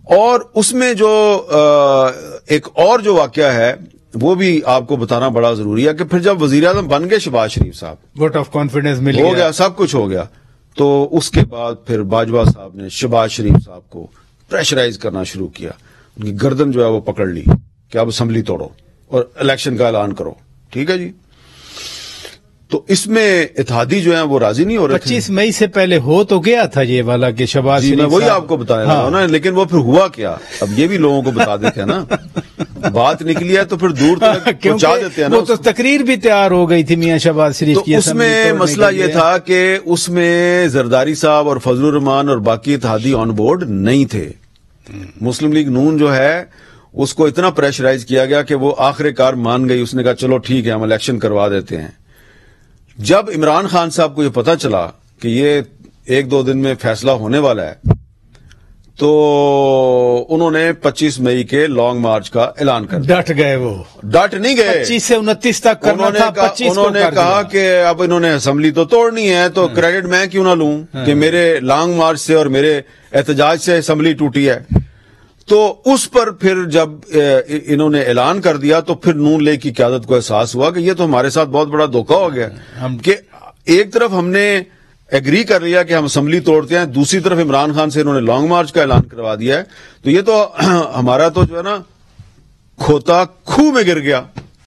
اور اس میں جو ایک اور جو واقعہ ہے وہ بھی آپ کو بتانا بڑا ضروری ہے کہ پھر جب وزیر اعظم بن گئے شہباز شریف صاحب، ووٹ آف کانفیڈنس مل ہو گیا، سب کچھ ہو گیا، تو اس کے بعد پھر باجوہ صاحب نے شہباز شریف صاحب کو پریشرائز کرنا شروع کیا، ان کی گردن جو ہے وہ پکڑ لی کہ اب اسمبلی توڑو اور الیکشن کا اعلان کرو. ٹھیک ہے جی. تو اس میں اتحادی جو ہیں وہ راضی نہیں ہو رہے تھے. 25 مئی سے پہلے ہو تو گیا تھا یہ والا کہ شہباز شریف، میں وہی آپ کو بتایا رہا ہوں نا، لیکن وہ پھر ہوا کیا، اب یہ بھی لوگوں کو بتا دیتے ہیں نا. بات نکلی ہے تو پھر دور تک پہنچا دیتے ہیں نا. وہ تو تقریر بھی تیار ہو گئی تھی میاں شہباز شریف کی. تو اس میں مسئلہ یہ تھا کہ اس میں زرداری صاحب اور فضل الرحمان اور باقی اتحادی آن بورڈ نہیں تھے. مسلم لیگ نون جو ہے اس کو اتنا پریشرائز کیا گیا کہ وہ آخر کار مان گئی. اس نے کہا چلو ٹھیک ہے ہم الیکشن کروا دیتے ہیں. جب عمران خان صاحب کو یہ پتا چلا کہ یہ 1-2 دن میں فیصلہ ہونے والا ہے تو انہوں نے 25 مئی کے لانگ مارچ کا اعلان کر دیا. ڈٹ گئے، وہ ڈٹ نہیں گئے. 25 سے 29 تک کرنا تھا، 25 انہوں نے کہا کہ اب انہوں نے اسمبلی تو توڑنی ہے تو کریڈٹ میں کیوں نہ لوں کہ میرے لانگ مارچ سے اور میرے احتجاج سے اسمبلی ٹوٹی ہے. تو اس پر پھر جب انہوں نے اعلان کر دیا تو پھر نون لیگ کی قیادت کو احساس ہوا کہ یہ تو ہمارے ساتھ بہت بڑا دھوکہ ہو گیا کہ ایک طرف ہم نے ایگری کر لیا کہ ہم اسمبلی توڑتے ہیں، دوسری طرف عمران خان سے انہوں نے لانگ مارچ کا اعلان کروا دیا ہے. تو یہ تو ہمارا تو جو ہے نا کھوتا کھوہ میں گر گیا.